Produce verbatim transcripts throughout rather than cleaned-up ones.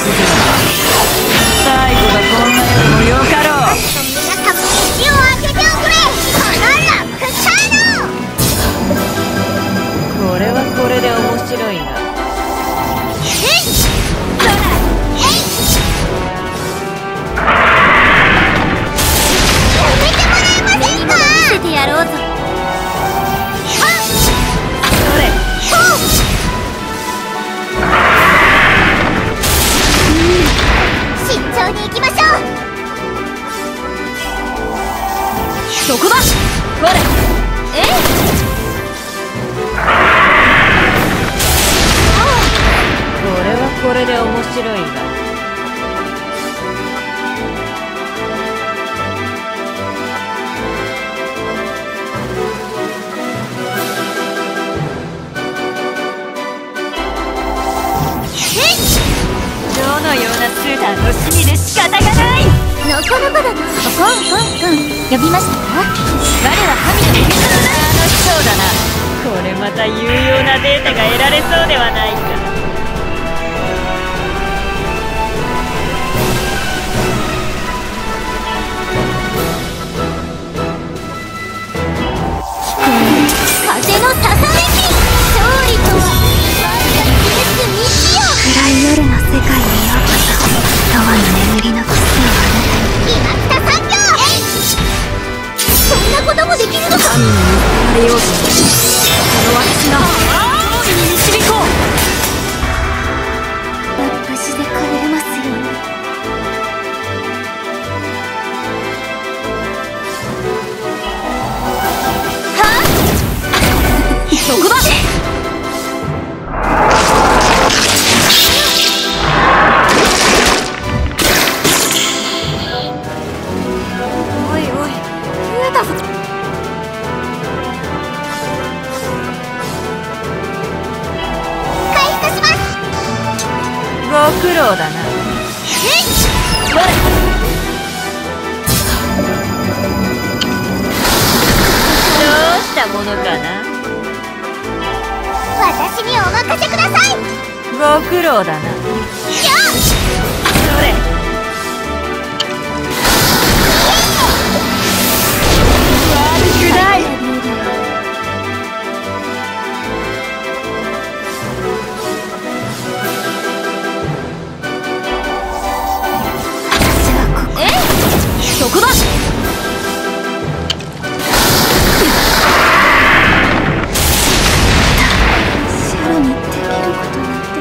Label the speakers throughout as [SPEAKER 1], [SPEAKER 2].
[SPEAKER 1] 最後がこんなよりもよかろう。
[SPEAKER 2] 皆さんも口を開けておくれ。このラックサイド。
[SPEAKER 1] これはこれで面白いが。
[SPEAKER 2] 見せてやろうぞ。
[SPEAKER 1] それ。
[SPEAKER 2] 慎重に行きましょう。
[SPEAKER 1] そこだ。これ。
[SPEAKER 2] えい。
[SPEAKER 1] これはこれで面白いが。どのようなスーターの趣味で仕方がない。
[SPEAKER 2] なかなかだな。コンコンコン。呼びましたか。我は神の秘密のな。
[SPEAKER 1] 楽しそうだな。これまた有用なデータが得られそうではないか。
[SPEAKER 2] 風のささめき。勝利とは我が示す道よ。
[SPEAKER 3] 暗い夜の世界へようこそ。永遠の眠りのキスをあなたに。
[SPEAKER 2] 今来た産業。そんなこともできるのか。
[SPEAKER 1] 神に見つかれようとしてこの私が勝利に導こう。
[SPEAKER 3] 無事で帰れますように。
[SPEAKER 1] そこだ。おいおい、増えたぞ。
[SPEAKER 2] 回復します。
[SPEAKER 1] ご苦労だな。それ。どうしたものかな。
[SPEAKER 2] 私にお任せください。
[SPEAKER 1] ご苦労だな。
[SPEAKER 2] よ
[SPEAKER 1] それ。悪くない。
[SPEAKER 3] 私はここ。
[SPEAKER 1] え？そこだ。
[SPEAKER 3] シャロにできることなんて。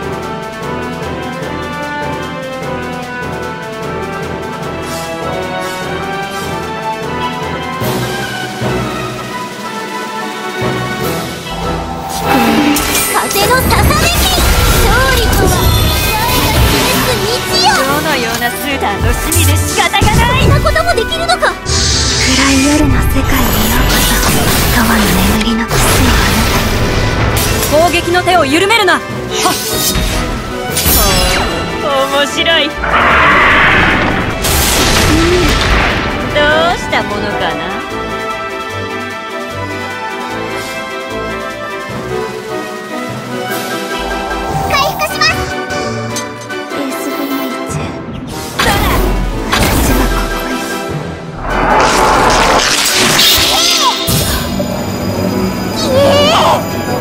[SPEAKER 2] 風のささめき。勝利とは我が示す道よ。
[SPEAKER 1] どのようなスーターの趣味で仕方がない。
[SPEAKER 2] そんなこともできるのか。
[SPEAKER 3] 暗い夜の世界へようこそ。永遠の眠りのキスをあなたに。
[SPEAKER 1] 攻撃の手を緩めるな。はっ。お面白い。どうしたものかな。
[SPEAKER 2] 回復します。
[SPEAKER 3] エースブリーチ。
[SPEAKER 1] そら。
[SPEAKER 3] 私はここへ。
[SPEAKER 2] イエーイ。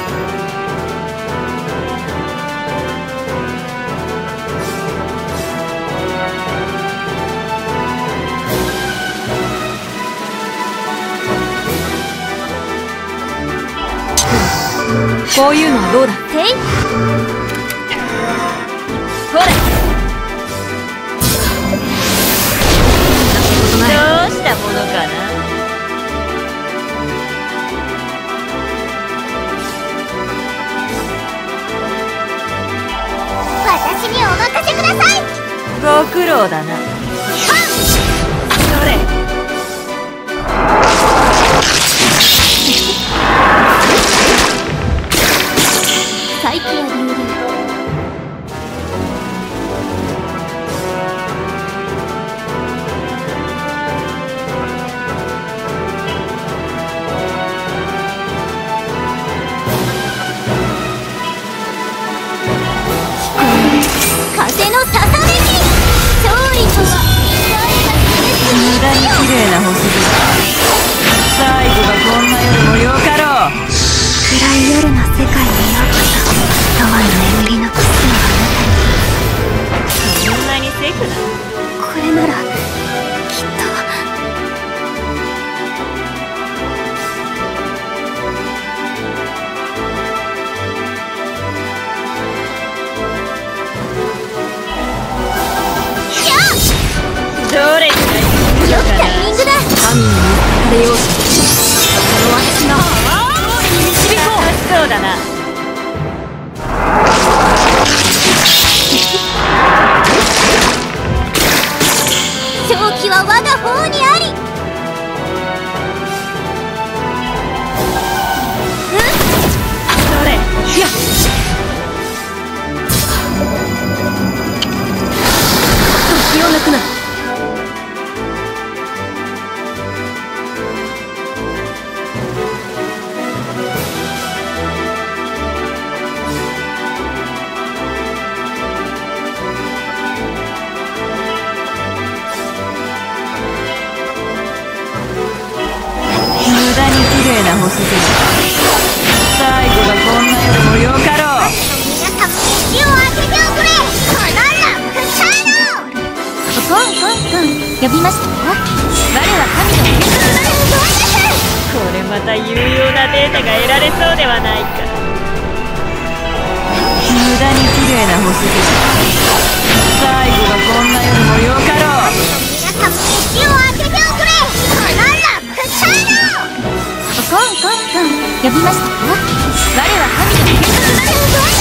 [SPEAKER 1] こういうのはどうだ。
[SPEAKER 2] てい。
[SPEAKER 1] ほれ。どうしたものかな。
[SPEAKER 2] 私にお任せください。
[SPEAKER 1] ご苦労だな。それ。
[SPEAKER 2] サイキア流流。風のさ呼びましたよ。我は神の警察だ。
[SPEAKER 1] これまた有用なデータが得られそうではないか。無駄に綺麗な星空。最後がこんな夜もよかろう。
[SPEAKER 2] 皆さん飯を当てておくれ。このラップチャーノコンコンコン呼びましたよ。我は神の警察だ。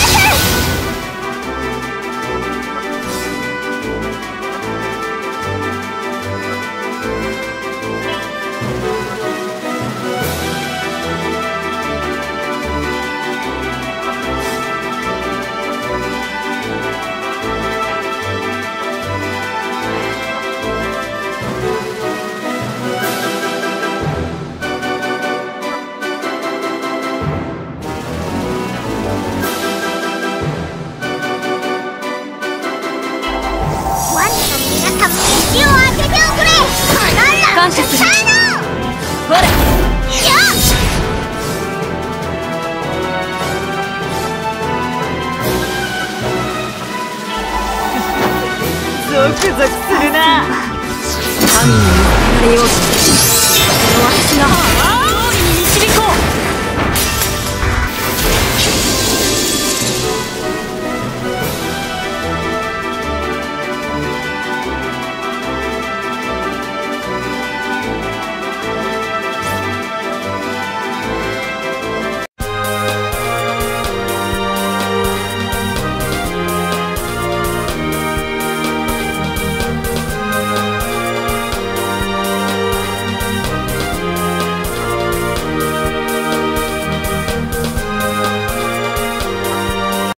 [SPEAKER 1] 感謝する。ほらゾクゾクするな。神に見つけられようとこの私が